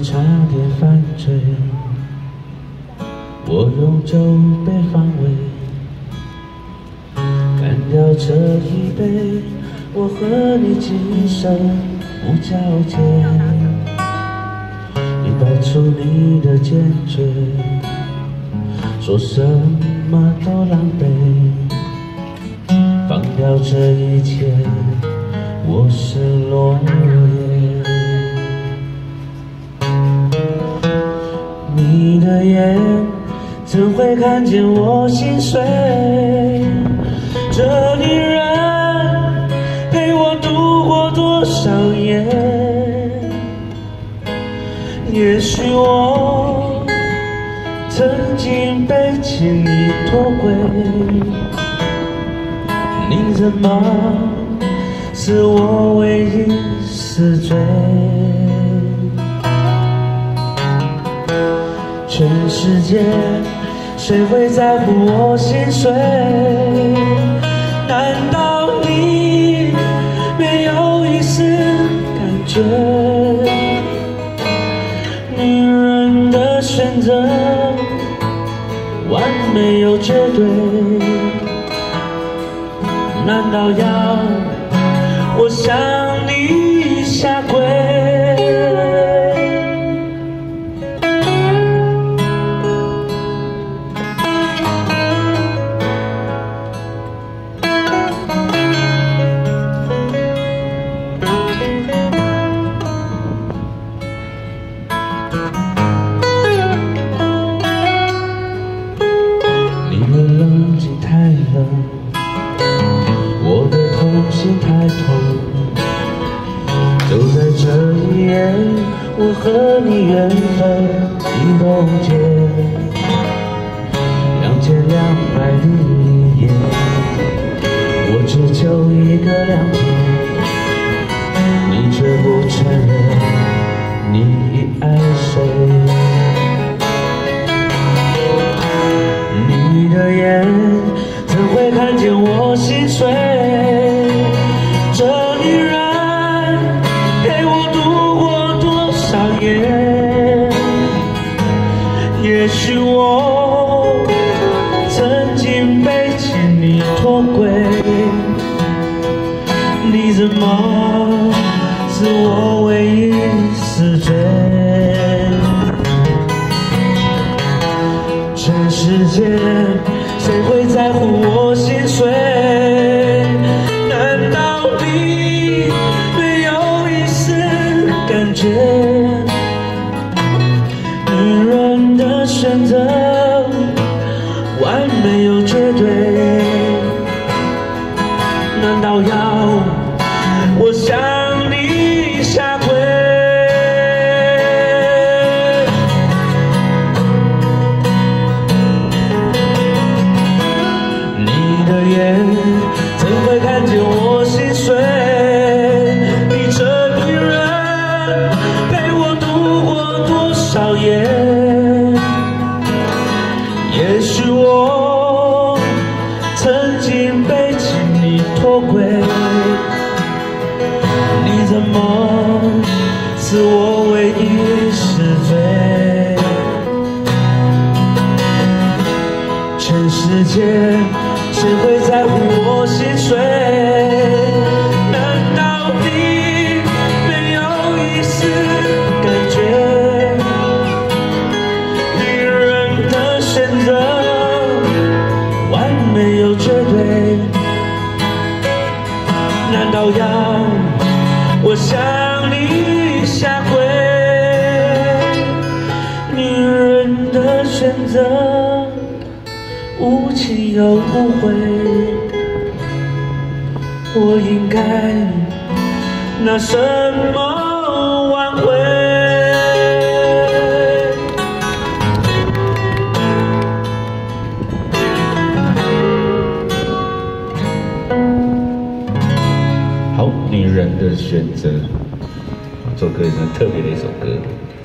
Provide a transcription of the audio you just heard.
差点犯罪，我用酒杯防卫，干掉这一杯，我和你今生无交界。你摆出你的坚决，说什么都狼狈，放掉这一切，我是落叶。你的眼怎会看见我心碎？这女人陪我度过多少夜？也许我曾经被情你脱轨，你怎么是我唯一死罪？全世界谁会在乎我心碎？难道你没有一丝感觉？女人的选择完美又绝对，难道要我向你下跪？冷静太冷，我的痛心太痛。就在这一夜，我和你缘分已冻结。2201夜，我只求一个谅解，你却不承认你已爱谁。你的眼怎会看见我心碎？这女人陪我度过多少夜？也许我曾经被情你脱轨，你怎么是我唯一死罪？全世界谁会在乎我心碎？难道你没有一丝感觉？女人的选择完美又绝对，难道要我向你下跪？怎会看见我心碎？你这女人陪我度过多少夜？也许我曾经被情你脱轨，你怎么是我唯一死罪？全世界谁会在乎我心碎？难道你没有一丝感觉？女人的选择完美又绝对，难道要我向你下跪？女人的选择无情又无悔，我应该拿什么挽回？好，女人的选择，这首歌也是很特别的一首歌。